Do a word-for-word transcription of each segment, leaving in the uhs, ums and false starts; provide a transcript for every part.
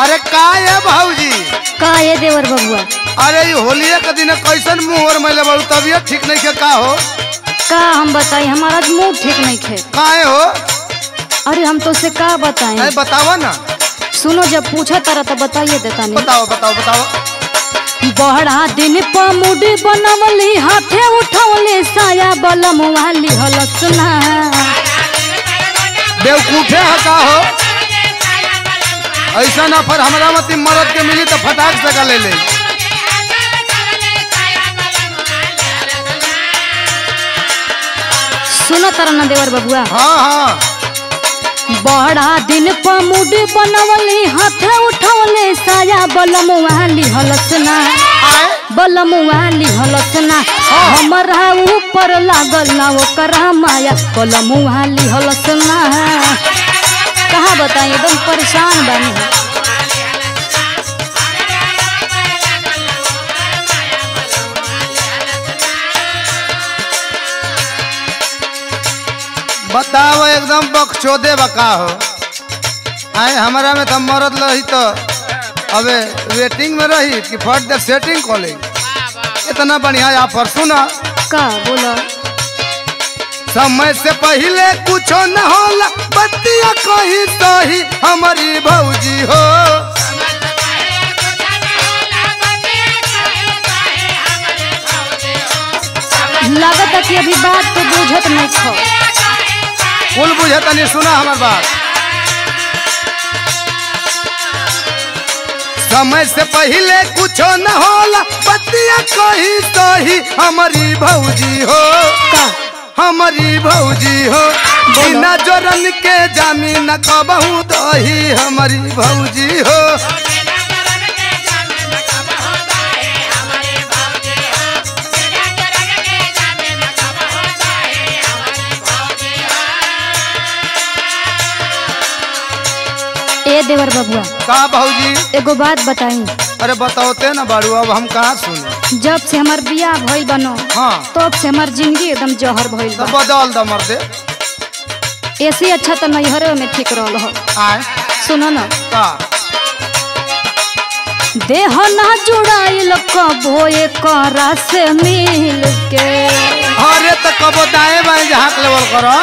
अरे का है भाऊजी? का ये देवर बबुआ? अरे ये होलिया के दिन कैसन मुंह और मैले बड़ू तबियत ठीक नहीं के का हो? का हम बताई, हमारा मुंह ठीक नहीं खे। काहे हो? अरे हम तो से का बताएं? नहीं बतावा ना। सुनो, जब पूछा तारा तो बताइए देता नहीं। बताओ बताओ बताओ। बड़ा दिन पर मुड़ी बनवली, हाथे उठौले साया बलम वाली हलसना। बेवकूफे है का हो? ऐसा ना पर हमारा मती मरद के मिली तो फटाक से का ले ले। सुनो तारा ना देवर बबुआ। हाँ हाँ। बड़ा दिन पर मुड़ी बनवली, हाथे उठौले साया बलम वाली हलसना। बलम वाली हलसना हमारा ऊपर लागल ना ओकरा माया। बलम वाली हलसना कहाँ बताइए, एकदम परेशान बनी। बताओ एकदम बकचोदे बका हो। आए हमारा में तो मरद रही तो अबे वेटिंग में रही कि फट दे सेटिंग कॉलेज। इतना बढ़िया ऑफर सुना का बोला। समय से पहले कुछ न होला, बतिया कही तो ही हमारी भौजी हो। लगता कि अभी बात तो बुझत नहीं खो। कुल बुझता नहीं, सुना हमार बात। समय से पहले कुछ न होला, बतिया कही तो ही हमारी भौजी हो। का हमारी भौजी हो। बिना जोरन के जामीन कबहू दही हमारी भौजी हो। ए देवर बबुआ। का भौजी? एगो बात बताई। अरे बताओते ना बाड़ू, अब हम कहाँ सुने। जब से हमार बियाह भइल बनो, हाँ तब से हमार जिंदगी एकदम जहर भइल तो बा। बदल द मर्दे। ऐसे अच्छा तो नैहरे में ठीक रहल हो। आए सुनो ना, का देह ना जुड़ाइल कबो एकरा से मिल के। अरे तो कबो दाएं बाएं जहाँ लेवल करो।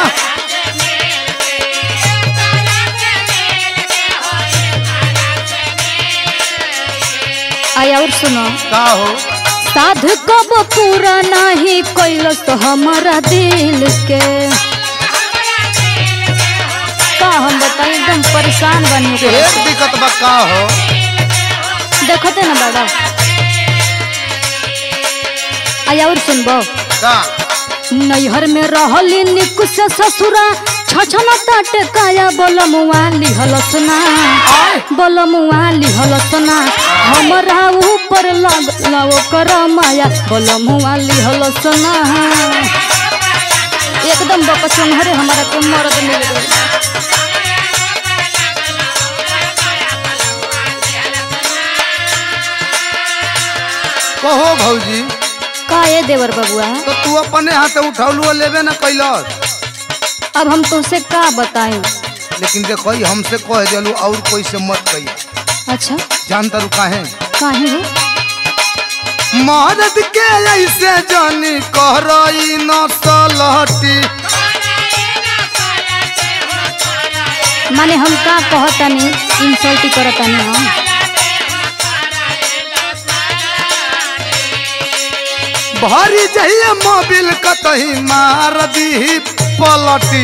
आया और सुनो, का हो? साध कब पूरा नहीं कैल तो हमारा दिल के। का हम बताई, एकदम परेशान बनी। एक दिक्कत बा का हो? देखते ना बड़ा। आया और सुनबो का नैहर में रहली निकु से ससुरा, छछना ताटे काया बलम वाली हलसना। बलम वाली हलसना हमरा ऊपर लगला ओकर माया। बलम वाली हलसना एकदम बकचन हरे हमारा को मरद मिल गए। कहो भौजी। का ये देवर बबुआ? तो तू अपने हाथ उठौलू लेबे ना कैलस। अब हम तुमसे का बताएं? लेकिन देखो हमसे कह दिलू और कोई से मत कही। अच्छा जानता रू काहे? काहे हो? मर्द के ऐसे जानी कह रही न सलहटी। माने हम का कहतानी, इंसल्ट करतानी हम। भारी जहिए मोबिल कतही मार दी पलटी।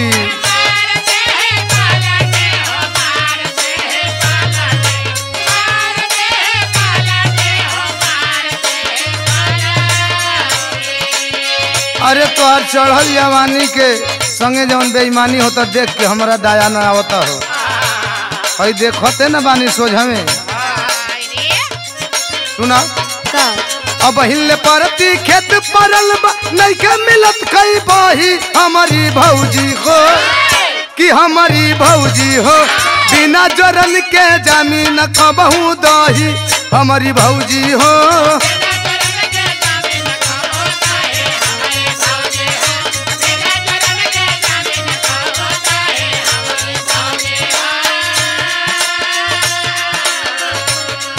अरे तोहर चढ़ल जवानी के संगे जवन बेईमानी होता देख के हमारा दया न आवता हो। हई देखते न बानी सोझा में। सुना का अब हिले परती खेत परल नहीं के मिलत कई बही हमारी भौजी हो। कि हमारी भौजी हो। बिना जोरन के जामीन कबहू दही हमारी भौजी हो।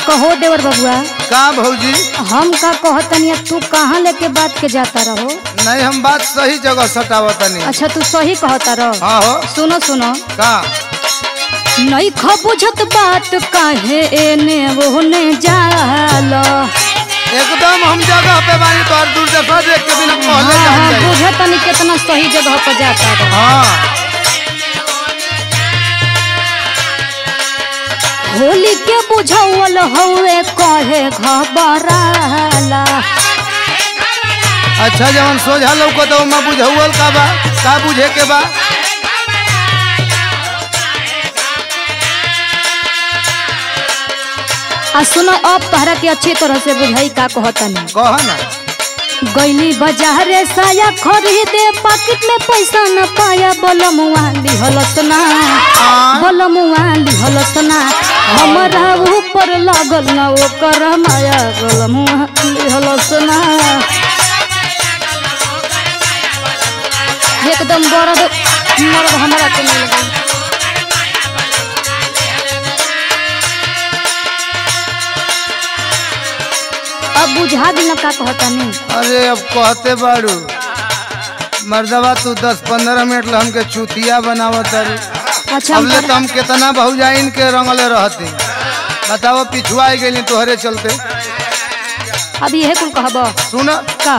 कहो देवर बबुआ का भौजी हम का कहतनी तू कहाँ लेके बात के जाता रहो। नहीं हम बात सही जगह सटावतनी। अच्छा तू सही कहता रहो। हाँ हो सुनो सुनो का नहीं खबुझत बात काहे एने ओने जाला। एकदम हम जगह पे बानी तो और दूर से देख के बिना पहले जान जाई। बुझतनी कितना सही जगह पर जाता रहो। हाँ होली के बुझावल हवे कहे घबराला। अच्छा जवन सोझा लौको तो मैं बुझावल का बा का बुझे के बा। आ सुनो अब तहरा के अच्छी तरह से बुझाई का कहतनी। कह ना गईली बाजारे साया खरीदे पाकिट में पैसा न पाया बलमुआ लिहलस ना बलमुआ लिहलस ना हमरा ऊपर लागल ना ओकर माया बलमुआ लिहलस ना। एकदम बरद मर्द हमरा के मिल गई। अब बुझा दिल का कहता नहीं। अरे अब कहते बाड़ू मर्दवा तू दस पंद्रह मिनट ला हमके चुतिया बनावत। अच्छा अब ले तो हम कितना बहुजाइन के रंगले रहती बताओ पिछुआ गई तोहरे चलते। अब यह कुल कहब सुन का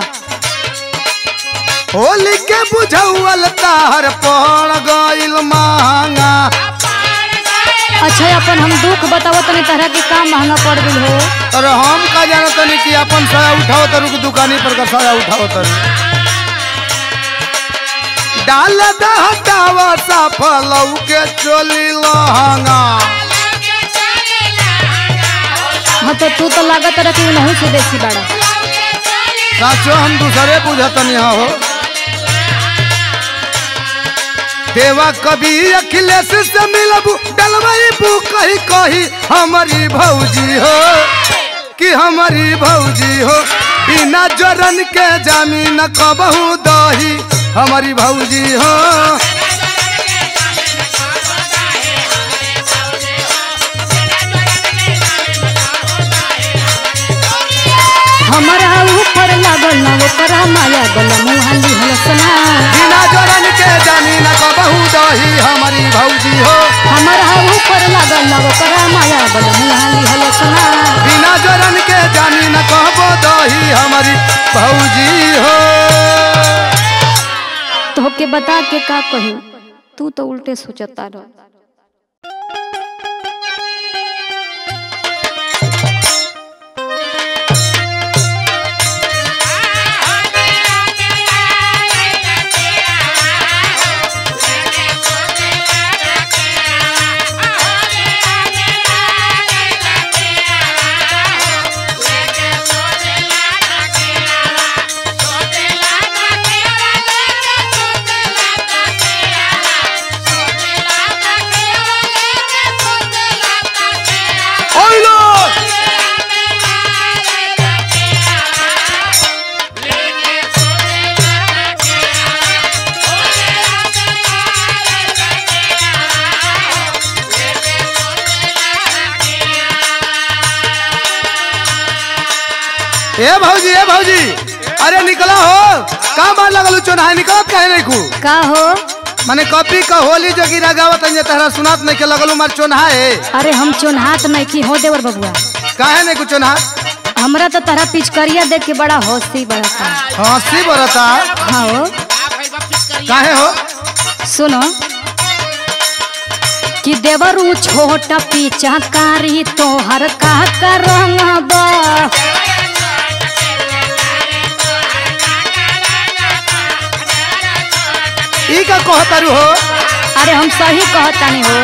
होली के बुझावल तार पड़ गइल महंगा। अच्छा अपन हम दुख बताओ तनी तरह के काम महंगा पड़ गई हो। अरे हम का जाना तनी कि अपन साया उठाओ तरु की दुकानी पर का साया उठाओ तरु डाल दा हटावा सफलौ के चोली लहंगा। हाँ तो तू तो लागत रह कि नहीं से बेसी बड़ा। साचो हम दूसरे बुझतनी हो देवा कभी अखिलेश से मिलबू डलवाई बू कही कही हमारी भौजी हो कि हमारी भौजी हो बिना जोरन के जमीन कबहू दही हमारी भौजी हो। हमारा ऊपर लागल ना ओकर माया बलमुआ लिहलस ना बिना जोरन के जमीन कबहू दही हमारी भौजी हो। हमारा ऊपर लागल ना ओकर माया बलमुआ लिहलस ना बिना जोरन के जमीन कहबो दही हमारी भौजी हो। तो के बता के का कही तू तो उल्टे सोचता रह। ए भौजी ए भौजी अरे निकला हो का मार लगलू चोनाहे निकलत काहे नहीं कु का हो माने कॉपी का होली जो गिरा गावत है तहरा सुनात नहीं के लगलू मार चोनाहे। अरे हम चोनहात नहीं की हो देवर बबुआ काहे नहीं कुछ चोनाहा हमरा तो तरह पिचकरिया देख के बड़ा हंसी बरता। हंसी बरता हाँ हो काहे हो सुनो कि देवरू छोट पीछा कारी तोहर का करंगबा। ई का कहतारू हो। अरे हम सही कहतानी हो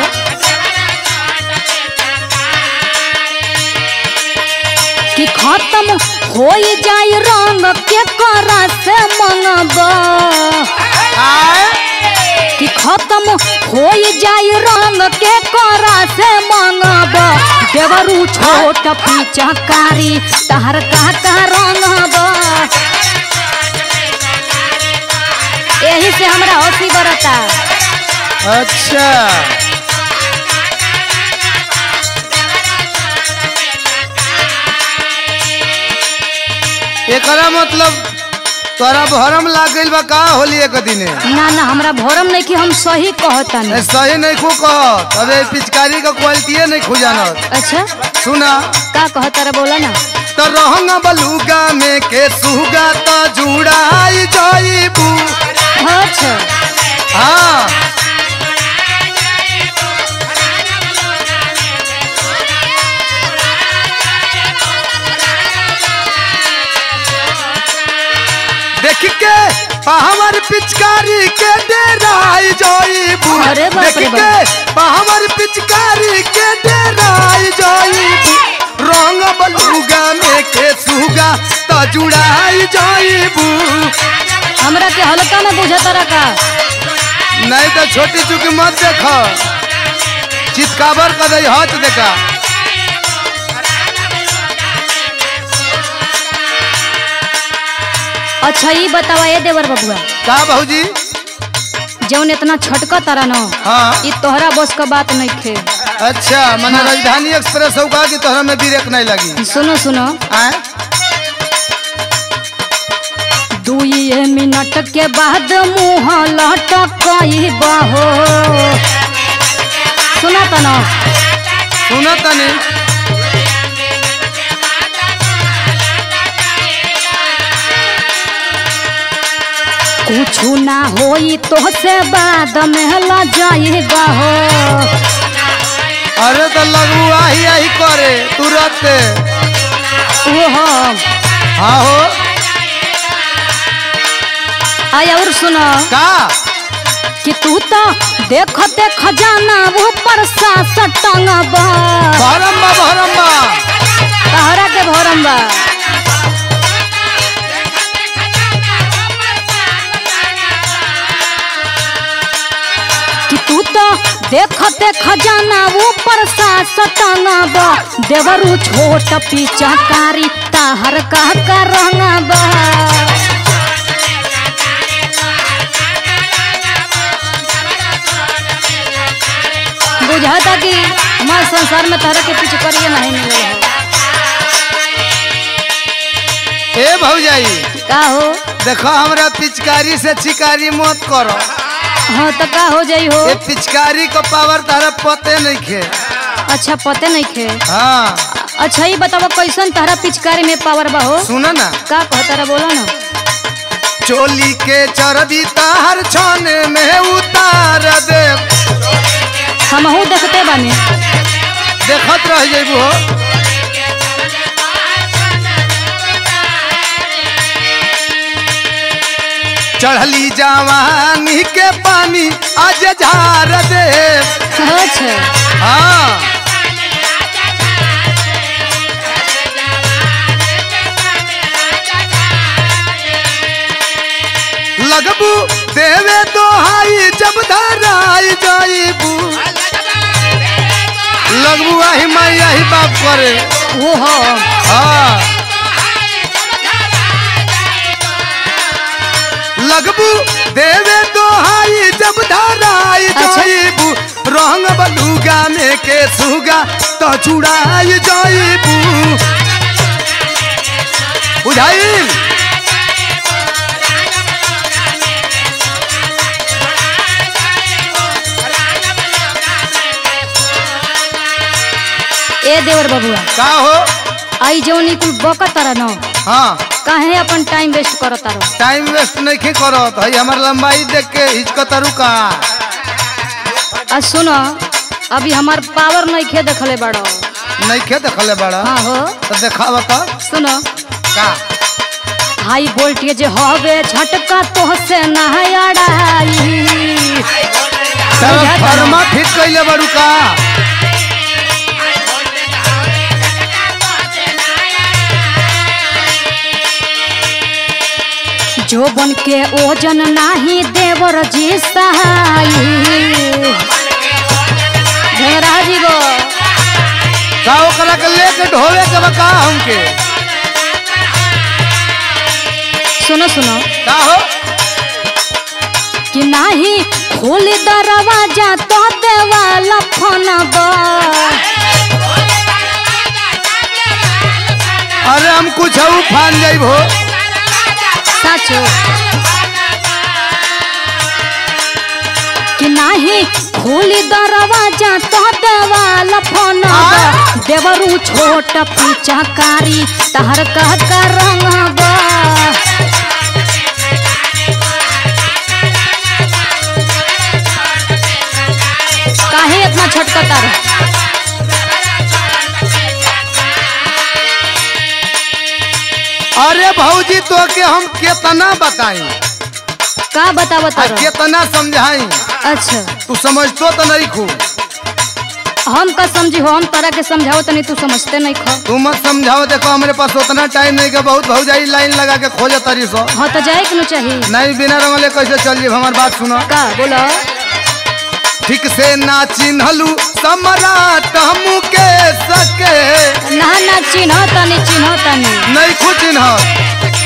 कि खत्म हो जाए रंग के करा से मंगबा। कि खत्म हो जाए रंग के करा से मंगबा। देवरू छोट पीछा कारी तहर का का रंगबा। यही से हमरा हंसी बरता। अच्छा एकरा मतलब तोरा भरम लाग गइल बा का होली एक दिने? ना ना हमरा भरम नहीं कि हम सही कहतानी। ए, सही नहीं खो कह अबे पिचकारी का क्वालिटी नहीं खुजानत। अच्छा सुना का कहता रे बोला ना। तो रहंगा बलुगा में के सुगा तो जुड़ाई जाइबू। अच्छा हाँ देख के हमर पिचकारी के डेराई जाइबू। अरे बाप देख रे के हमर पिचकारी के डेराई जाइबू। रंग बलुगा में के सुगा तो जुड़ाई जाइबू। हमरा के हल्का में बुझता रहा का। नहीं तो छोटी चुकी मत देखो चितकाबर कर दे हाथ देखा। अच्छा ये बतावा ये देवर बबुआ का बहूजी? जौन इतना छटका तारा न हाँ ये तोहरा बस का बात नहीं खे। अच्छा मैंने राजधानी एक्सप्रेस हो कहा कि तोहरा में ब्रेक नहीं लगी। सुनो सुनो आए दुई मिनट के बाद मुँह लटकई बहो। सुना तो न सुनो तनी कुछु ना होई तो से बाद में ल जाई बहो। अरे तो लगू आही आही करे तुरंत। ओहो हाँ हो आय और सुनो का कि तू तो देख देख जाना ऊपर सा सटंगबा। भरम्बा भरम्बा तहरा के भरम्बा कि तू तो देख देख जाना ऊपर सा सटंगबा। देवरू छोट पिचकारी तहर का करंगबा। बुझाता कि हमारे संसार में तरह के पीछे करिए नहीं मिले हो। ए भौजाई का हो देखो हमरा पिचकारी से चिकारी मत करो। हाँ तो का हो जाई हो। ये पिचकारी का पावर तारा पते नहीं खे। अच्छा पते नहीं खे। हाँ अच्छा ये बताओ कैसन तारा पिचकारी में पावर बा हो। सुना ना का कहता रहा बोला ना। चोली के चरबी तार छाने में उतार दे। हमहू देखते बानी देखत रह जेबू हो। चढ़ली जवानी के पानी आज झार दे। अच्छा हाँ लगबू देवे दोहाई जब धराई जाइबू। लगबू आही माई आही बाप करे। वो हो हाँ लगबू देवे दोहाई जब धराई जाइबू। रंग बलुगा में के सुगा तो चुड़ाई जाइबू। बुझाइल ए देवर बबुआ का हो आई जौनी कुल बकत रहा न हाँ काहे अपन टाइम वेस्ट करता रहो। टाइम वेस्ट नहीं खे करत है हमार लंबाई देख के हिचकतरू का। आ सुनो अभी हमार पावर नहीं खे देखले बड़ो। नहीं खे देखले बड़ा हाँ हो तो देखा बता सुनो का हाई वोल्टेज हवे झटका तो से नहाय अड़ाई। फरमा फिट कैले बड़ू का। जो बन के ओजन नाही देवर जी सहाई। घेरा जी गो का ओकरा के लेके ढोवे के बका हमके। सुनो सुनो का हो कि नाही खोल दरवाजा तो देवाला फोनबा। अरे हम कुछ फान जाइब हो। साचो कि नाही खोली दरवाजा तो देवाल फोन देवरू छोट पिचकारी तहर कह कर रंग काहे इतना छटकता रहे? अरे भौजी तो के हम कितना बताई का बता बता कितना समझाई। अच्छा तू समझतो तो नहीं खू हम का समझी हो हम तरह के समझाओ तो नहीं तू समझते नहीं खो। तू मत समझाओ देखो हमारे पास उतना टाइम नहीं के बहुत भौजाई लाइन लगा के खोजे तरी सो। हाँ तो जाए कि चाहिए नहीं बिना रंगले कैसे चल जी हमारी बात सुनो का बोलो ठीक से ना चिन्हलू सम्राट हमू के सके ना ना चिन्ह तनी चिन्ह तनी नहीं खुद चिन्ह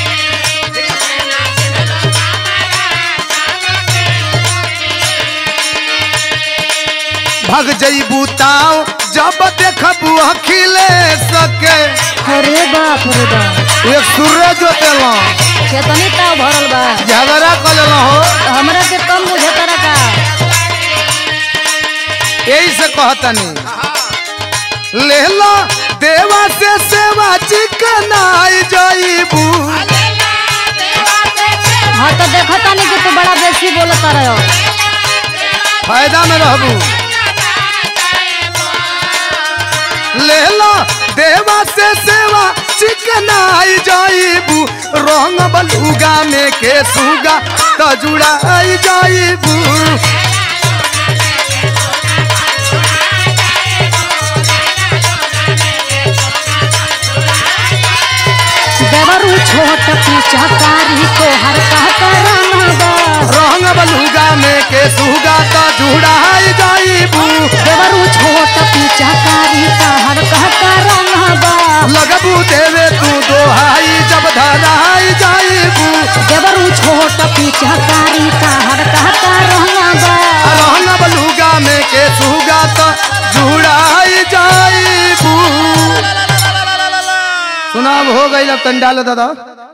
भग जईबू ताओ जब देखबू अखिले सके। अरे बाप रे बाप एक सूर्य जो तेलो केतनी ताव भरल बा झगड़ा कर लेलो हो तो हमरा के कम बुझे तरह का यही से कहतनी ले लो देवा से सेवा चिकनाई जईबू। हाँ तो देखो तनी कि तू बड़ा बेसी बोलता रहो फायदा में रहबू। ले लो देवा से सेवा चिकनाई जाइबू रंग बलुगा में के सुगा तो जुड़ाई जाइबू। देवरू छोट पिचकारी को हर कह कर रंग बलुगा में के सुगा तो जुड़ाई जाइबू। देवरू छोट पिचकारी का हर कह कर लगबू देवे तू दोहाई जब धराई जाइबू। देवरू छोट पिचकारी का हर कह कर रंग बलुगा में के सुगा तो जुड़ाई जाइबू। सुनाब हो गई अब तन डालो दादा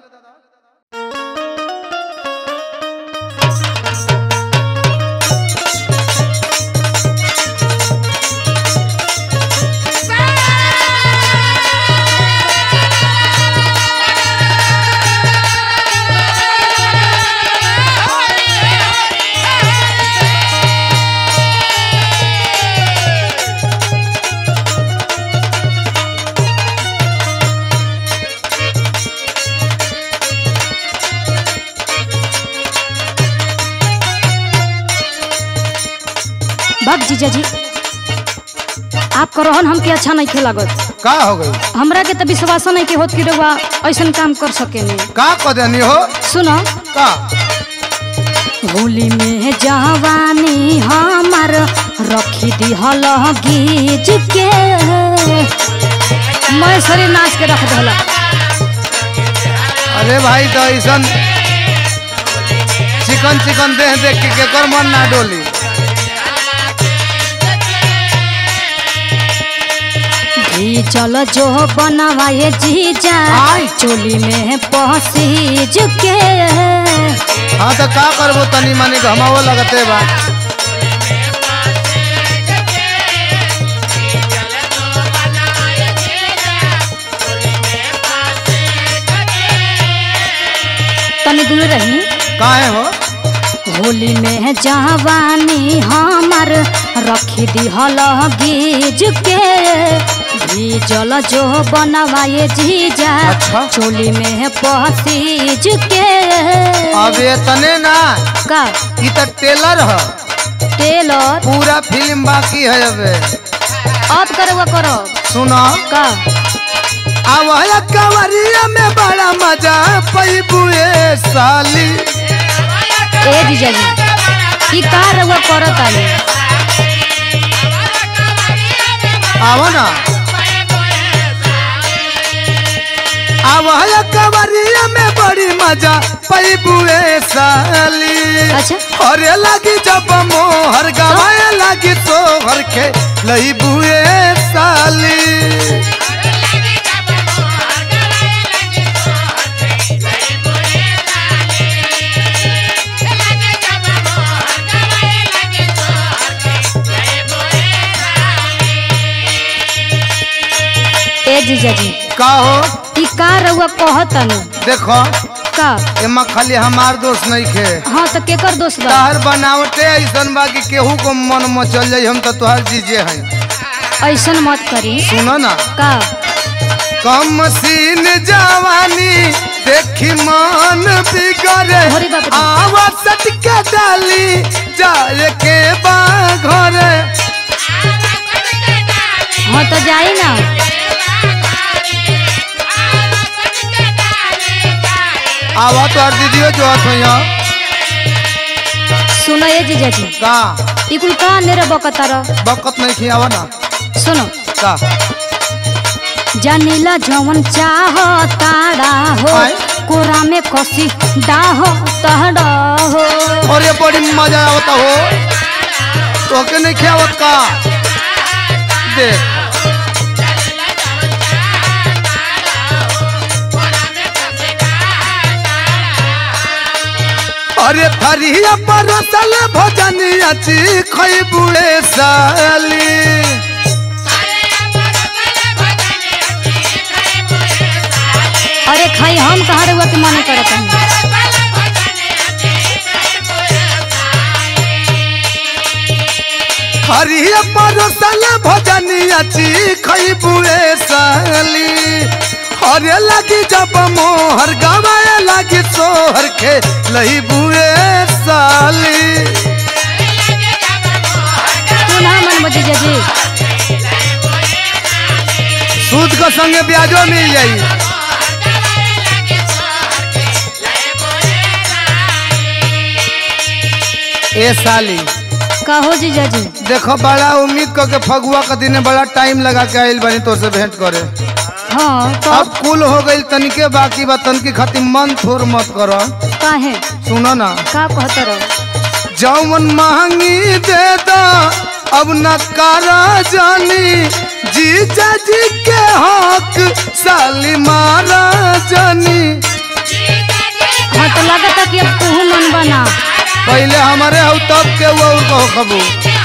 भग जीजा जी आपका रोहन हमके अच्छा नहीं खेलागत का हो गई हमरा के तो विश्वास नहीं के होत कि रउआ ऐसन काम कर सके ने का कह देनी हो सुनो का होली में जवानी हमार रखी दी हल गीज के मैं शरीर नाच के रख दला। अरे भाई तो ऐसा चिकन चिकन देख देख के केकर मन ना डोली। चल जो बनवाए जीजा चोली में पसीज के। हाँ तो का करबो तनी मनी घमावो लगते बा। तनी दूर रही काहे हो होली में जवानी हमार रखी दी हल गीज के जल जो बनवाए जीजा अच्छा? चोली में पसीज के। अब ये तने ना का ई तो टेलर है टेलर पूरा फिल्म बाकी है अबे अब करो करो सुनो का आवाया कवरिया में बड़ा मजा पैबुए साली। ए जीजा जी ई का रउआ करत आनी आवा ना आवाया कवरिया में बड़ी मजा पैबुए साली। अच्छा अरे लगी जब मोहर गवाए लगी तो हर के लई बुए साली। जीजा जी का हो ई का रउआ कहतन देखो का एमा खाली हमार दोस्त नहीं खे हाँ तो केकर दोस्त बा तहर बनावटे ऐसन बा कि केहू को मन मचल जाई हम तो तुहार जीजे हैं ऐसन मत करी सुनो ना का कम सीन जवानी देखी मन बिगड़े अरे बाप रे। आवसट के डाली जाए के बा घरे हाँ तो जाई ना आवा तो हर दीदियो जो आत यहाँ सुनो ये जीजा जी का ई कुल का नेरे बकतार बकत नहीं खी आवा ना सुनो का जनीला जवन चाह ताड़ा हो आय? कोरा में कसी डाह तहड़ा हो और ये बड़ी मजा आवता हो तो के नहीं खियावत का देख अरे थरिया परसल भजनिया ची खइबुए साली अरे खाई हम कहाँ रहुआ के माने करत हन हरिया परसल भजनिया ची खइबुए साली हरे लगी जब मोहर गवाए लगी सोहर के लही बुए साली तू ना मन जीजा जी सूद के संगे ब्याजो मिल जाई ए साली कहो जीजा जी देखो बड़ा उम्मीद कर के फगुआ का दिन बड़ा टाइम लगा के आइल बनी तो से भेंट करे हाँ तो अब कुल हो गई तनिके बाकी बा तनकी खातिर मन थोर मत करो काहे सुनो ना का कहत रहो जौन महंगी दे दो अब न करा जानी जीजा जी के हक साली मारा जानी हाँ तो लगता कि अब तू मन बना पहले हमारे हो तब के वो और कहो खबू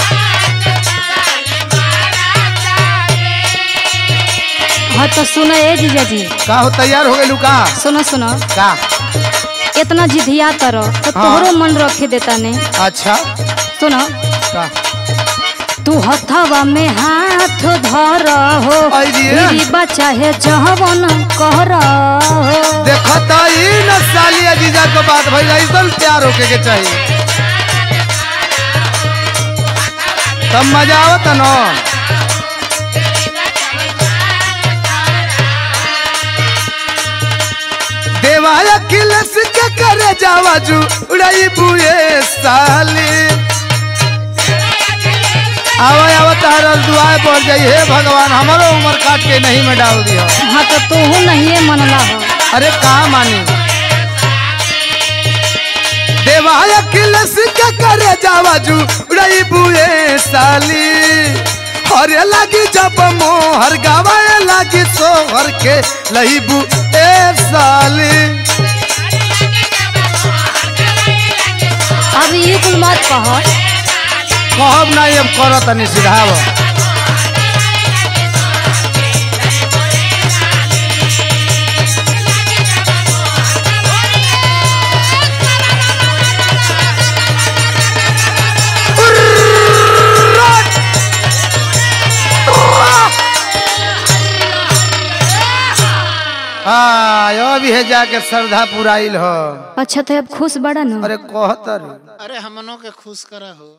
हाँ तो सुनो ए जीजा जी का हो तैयार हो गई का सुनो सुनो का इतना जिधिया तरो तो हाँ। तोहरो मन रखे देता ने अच्छा सुनो का तू हथवा में हाथ धर हो आई दिए। मेरी बच्चा है जहवन कहर हो देखो तो ई न साली अजीजा के बात भइल ऐसा प्यार होके के चाहिए तब मजा आवत न देवाया किलस के करे जावाजू उड़ाई बुए साली आवा आवा तारा दुआए पड़ जाई हे भगवान हमारो उम्र काट के नहीं में डाल दिया हाँ तो तू नहीं मनला हो अरे कहा मानी देवाया किलस के करे जावाजू उड़ाई बुए साली हरे लगी जब मोहर गवाए लगी सोहर के लही बुए साली अब ये कुल मत कहो कहब नहीं अब करो तनी सिधाव हाँ यो भी है जाके श्रद्धा पुराइल हो अच्छा तो अब खुश बड़ा ना अरे कहतर अरे हमनों के खुश करा हो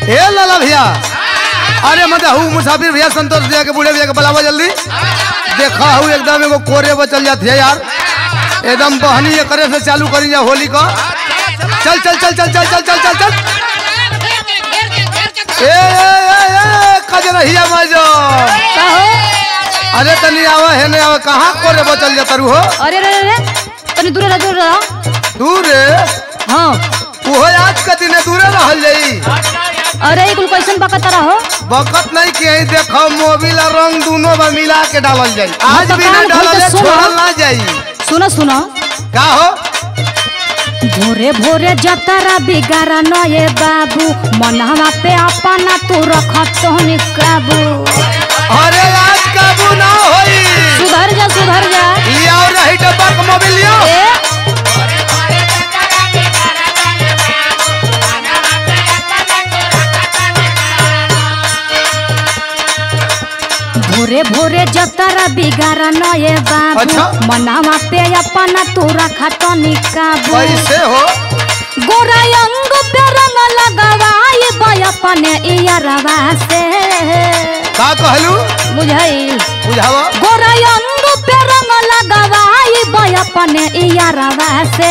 ए लाला भैया, अरे मतलब हूँ मुसाफिर भैया संतोष भैया के बूढ़े भैया के बुलावा जल्दी। देखा हूँ एकदम एगो कोरे बचल जाती है यार, एकदम बहनी ये करे से चालू करी जा होली का। चल चल चल चल चल चल चल चल चल ए ए ए कजरहिया मजो। अरे तनी आवा है ने आवा, कहाँ कोरे बचल जाता रू हो? अरे रे रे तनी दूर रह दूर रह। दूर हाँ वो आज का दिन दूरे रहल जाई। अरे कुल कैसन बकत रहो? बकत नहीं कि देखो मोबिल रंग दोनों में मिला के डालल जाई। आज भी ना डालले छोड़ल ना जाई। सुनो सुनो का हो? भोरे भोरे जतरा बिगारा नए बाबू, मनहवा पे अपना तू रखत तो निकाबू। अरे आज काबू ना होई। सुधर जा सुधर जा। लियाओ रही डब्बा का मोबिल लियो। भोरे भोरे जतरा बिगारा नए बाबू। अच्छा? मनावा पे अपना तू रखा तो निकाबू। कैसे हो? गोरा अंग पे रंग लगावाई बय अपने इयरवा से। का कहलू? बुझाइल? बुझावा। गोरा अंग पे रंग लगावाई बय अपने इयरवा से।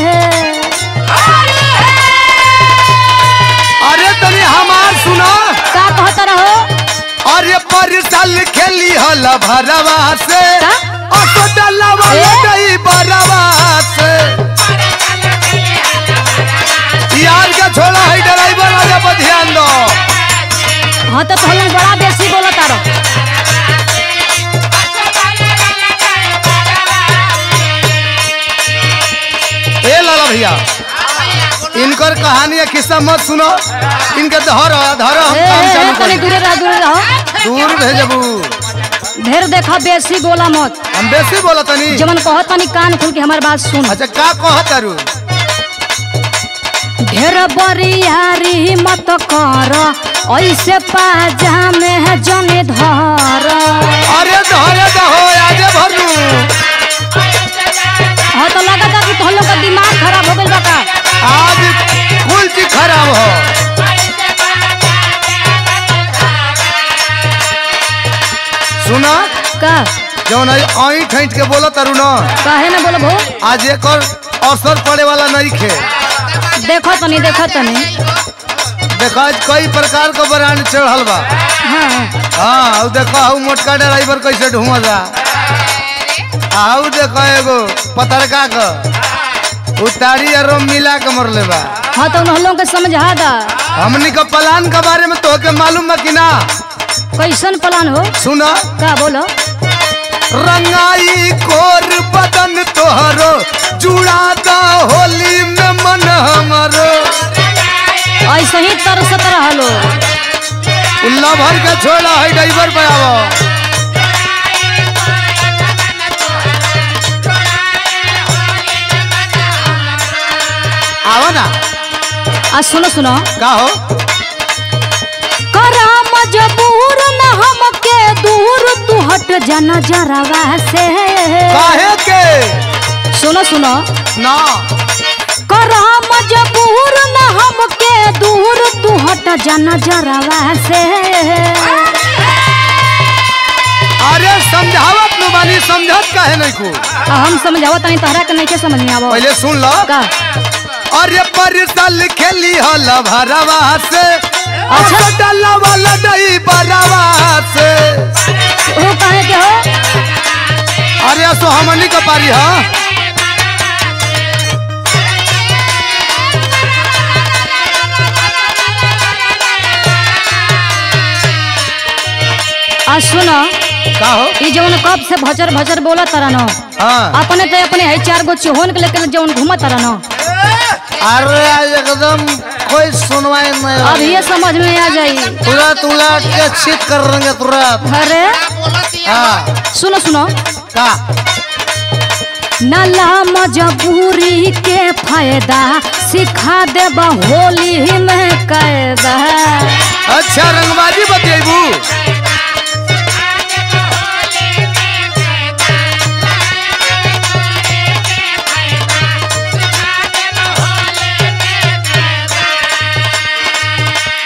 अरे तनी हमार सुना। का कहता रहो? अरे पर साल खेली हल भरवा से, ऑटो डलवा गई बरवा से। यार का छोड़ा है ड्राइवर आजा पर ध्यान दो। हाँ तो तुम बड़ा बेसी बोला तारो। ए लाला भैया, इनकर कहानी या किस्सा मत सुनो, इनके धर धर हम काम चालू करें। दूर रह दूर रह। दूर भेजबू। ढेर देखा बेसी बोला मत। हम बेसी बोला तनी। जमन कहत तनी कान खोल के हमार बात सुन। अच्छा का कहत तारू? ढेर बरियारी मत कर, ऐसे पाजा में जने धर। अरे धरे दहो आजे भरलू। हाँ तो लगता कि तुम लोग का दिमाग खराब हो गइल बा का? आज कुल चीज खराब हो। सुना का जौन आई ठैठ के बोला तारू ना, काहे ना बोलो भो? आज एक असर पड़े वाला नहीं खे। देखो तनी देखो तनी। देखो आज कई प्रकार का ब्रांड चढ़ल बा। हाँ हाँ देखो हूँ मोटका ड्राइवर कैसे ढूंढा। आऊ देखो एगो पतरका का उतारी और मिला के मरले बा। हाँ तो उन लोगों के समझा दा। हमनी का प्लान के बारे में तो के मालूम है कि ना? कैसन प्लान हो? सुना का बोलो? रंगाई कोर बदन तोहरो, जुड़ाता होली में मन हमारो। ऐसे ही तरसत रहलो। उल्ला भर के छोड़ा है ड्राइवर पे आवो। आओ ना। आ सुनो सुनो। का हो? करा मजबूर न हमके दूर, तू हट जाना जरावा से। काहे के? सुनो सुनो ना। करा मजबूर न हमके दूर, तू हट जाना जरावा से। अरे समझावत नु बानी, समझत काहे नहीं को? हम समझावत नहीं, तहरा के नहीं के समझ में आवो। पहले सुन लो। का? अरे पर साल खेली हल भरवा से, अच्छा डाला वाला नहीं बरवा से। वो काहे के हो? अरे सो हमनी का पारी हा। आ सुनो का हो? ई जवन कब से भजर भजर बोला तारा न, हाँ। अपने तो अपने है चार गो चोहन के लेकर जवन घूमा तारा न। अरे आज एकदम कोई सुनवाई नहीं। अब ये समझ में आ जाई। तुला तुला के चित कर रंगे तुरंत। अरे हाँ सुनो सुनो का? नला मजबूरी के फायदा सिखा दे होली में कायदा। अच्छा रंगबाजी बतेबू।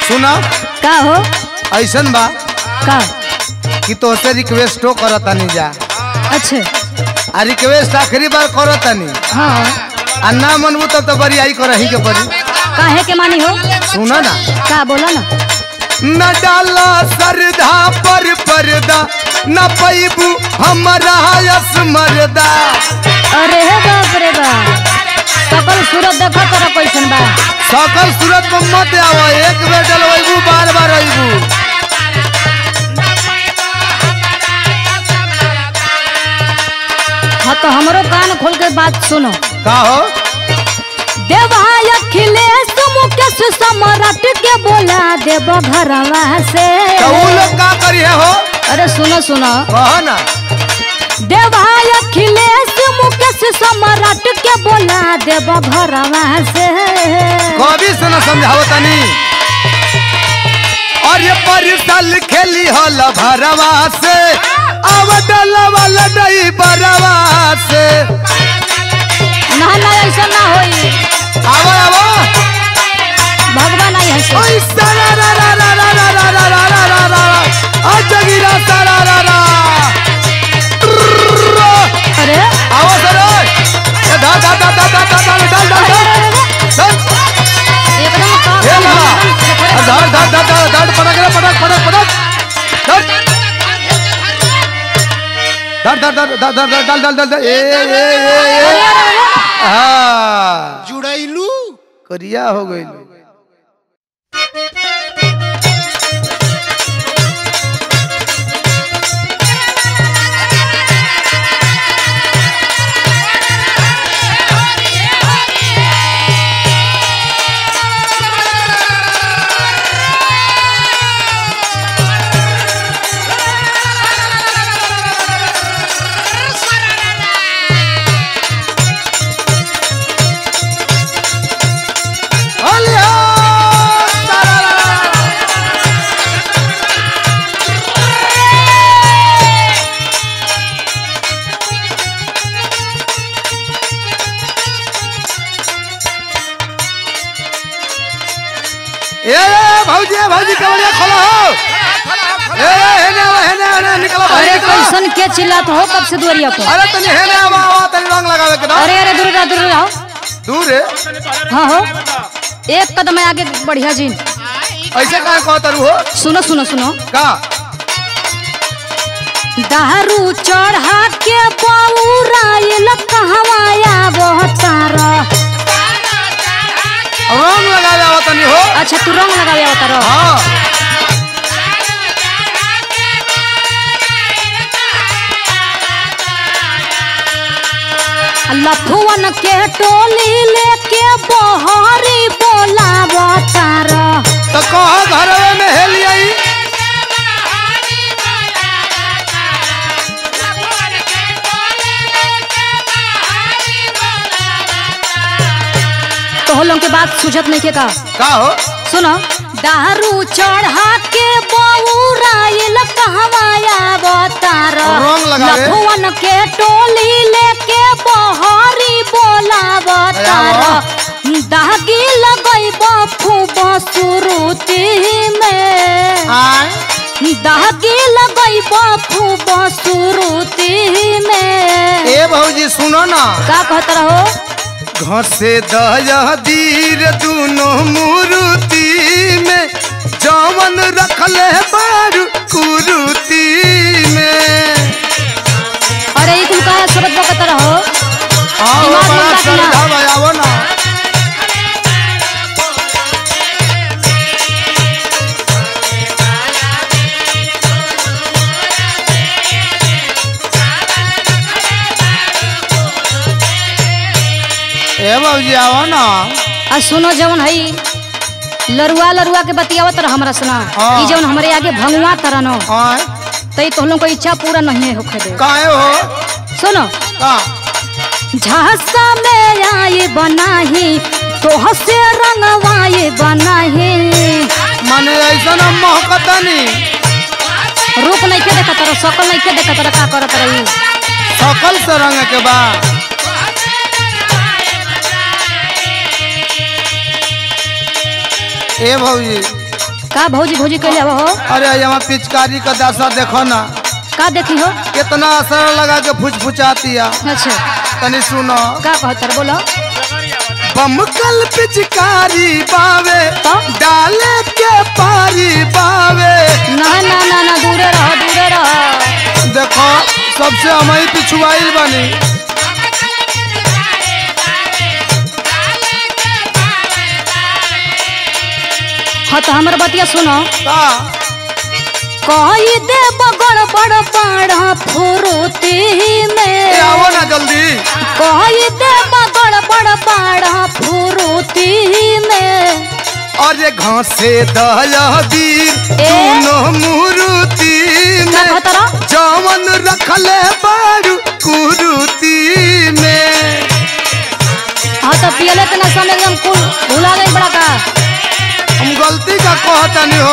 सुना का हो ऐसन बा का कि तोसे रिक्वेस्टो करता नहीं जा अच्छा आ रिक्वेस्ट आखिरी बार करता नहीं हाँ आ ना मनबू तब तो बड़ी आई कर के पड़ी काहे के मानी हो सुना ना का बोला ना न डाला सरधा पर पर्दा न पैबू हमारा यस मरदा। अरे बाप रे बाप सकल सूरत देखा कर कैसन बा सकल सूरत में मत आवा एक बेर डलवाइबू बार बार आइबू। हाँ तो हमरो कान खोल के बात सुनो का हो देवाय अखिलेश मुकेश सम्राट के बोला देव घरवा से तो उ लोग का करी है हो अरे सुनो सुनो कहो ना देवाय अखिलेश मुकेश सम्राट के बोला देव घरवा से कभी से न समझाओ तनी और ये परिसल खेली हल भरवा से अब डलवा लडई बरवा से ना ना ऐसा ना होई आवो आवो भगवान आई है ओए सारा रा रा रा रा रा रा रा रा रा रा रा आ जगीरा सारा रा रा अरे आओ सर ए धा धा धा धा धा धा डाल डाल डाल डाल एकदम का हे बाबा धार धार धार धार धार पटक रे पटक पटक पटक धार धार धार धार धार डाल डाल डाल ए ए ए हां जुड़ैलू करिया हो गई। भौजी भौजी कवड़िया खोलो हो ए हेने हेने हेने निकलो। अरे कैसन के चिल्लात हो कब से दुआरिया पर अरे तनी हेने आवा आवा तनी रंग लगावे के ना। अरे अरे दूर रहो दूर रहो दूर है हाँ हो एक कदम आगे बढ़िया जी ऐसे काहे कहतरू हो सुनो सुनो सुनो का दारू चढ़ा के पौराइल कहवाया बहतारा रंग लगावे आवा तनी हो। अच्छा तू रंग लगावे बता हां लफुवन के टोली लेके बहरी बोलावतार तो कहो घरवे में हेली आई तो लोग के बात सुझत नहीं के का का हो सुनो दारू चढ़ा के बौराइल कहवाया बतार रंग लगावे। लफुवन के टोली लेके बहरी बोलावतार दागी लगई बफू बसुरुती में आय दागी लगई बफू बसुरुती में ए भौजी सुनो ना का कहत रहो घसे दया दीर दोनों मूर्ति में जवन रखले बारू कुरुति में। अरे ये तुम का शब्द बकत रहो आओ दिमाग बड़ा में बात ना। श्रद्धा बजाओ ना ए बाबूजी आओ ना आ सुनो जवन हई लरुआ लरुआ के बतियावत रह हमरा सुना हाँ। ई जवन हमरे आगे भंगवा तरह न आय तई तो लोग को इच्छा पूरा नहीं होखे दे काहे हो सुनो का झांसा में आए बनाही तो हसे रंगवाए बनाही माने ऐसा ना महकतनी रूप नहीं के देखत रह शकल नहीं के देखत रह का करत रही सकल से रंग के बा ए भौजी का भौजी भौजी कैले हो? अरे यहाँ पिचकारी का दासा देखो ना, का देखी हो? कितना असर लगा के फुचफुचाती है। अच्छा तनी सुनो का कहतर बोलो। बमकल पिचकारी बावे तो? डाले के पारी बावे। ना ना ना ना दूरे रहो दूरे रहो। देखो सबसे हम ही पिछुआइल बनी। हाँ तो हमार बतिया सुनो। का कही दे बगड़ बड़ बाड़ा फुरुती में। ए आओ ना जल्दी। कही दे बगड़ बड़ बाड़ा फुरुती में। अरे घासे दहबीर ए? दोनों मुरुति का में कहतर? जवन रखले बारू कुरुति में। हाँ तो पियले के नशा में एकदम कुल भुला गई बड़ा का। हम गलती का कहतनी हो।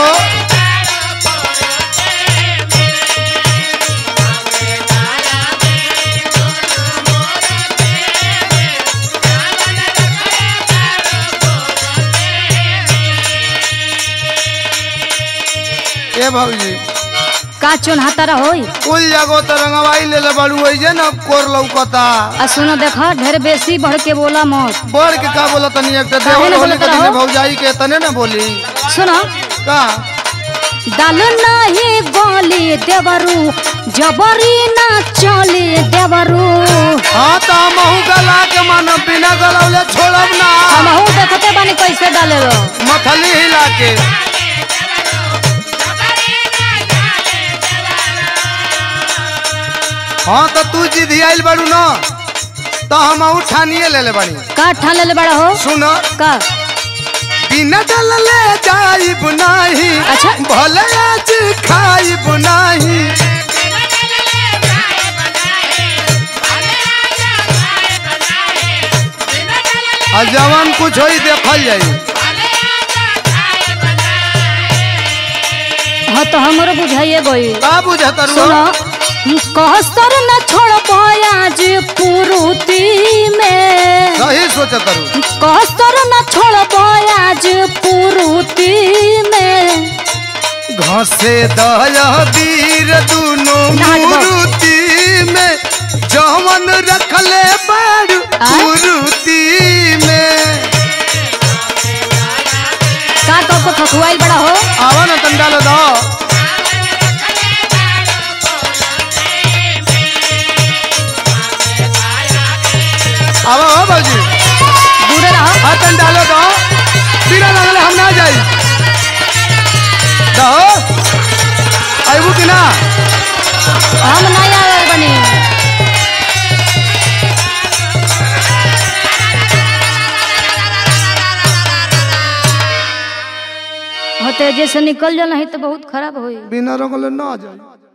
ए भौजी का चोन हातारा होई। कुल जगह तो रंगवाई ले ले बड़ू वही ना कोर लौकता। आ सुनो देखा ढेर बेसी बढ़ के बोला मत। बढ़ के का बोला तनी एक काहे देवर ना होली बोलत के दिन रहो? भौजाई के तने ना बोली सुनो का। दल नहीं गोली देवरू जबरी ना चली देवरू। हाँ तो महू गला के मानो बिना गलौले छोड़ब ना। हमहू देखते बानी कैसे डाले लो। मथली हिला के हाँ तो तू जिद आइल बड़ू ना तो हम ठानिए ले ले बड़ी। का ठान ले बड़ा हो? सुनो का बिना डलले जाइब नाही। अच्छा। भले आज खाइब नाही। आ जवान कुछ होई देखल जाई। हाँ तो हमरो बुझाइए गई। का बुझत रहो? सुनो कहसर न छोड़ आज पुरुती में। सही सोचत रहो। कहसर न छोड़ आज पुरुती में। घसे दहबीर दोनों नाच बा। मुरुति में जवन रखले बारू आय? मुरुति में। का तो को खखुआई बड़ा हो? आवा ना तन डालो दो। आवा हो बाबूजी दूरे रहो। हाथ तन डालो दो। बिना लगले हम ना जाई। दो आइबू कि ना? हम नहीं आवे बनी। होते जैसे निकल जाना है तो बहुत खराब होई। बिना रंगले ना जाई।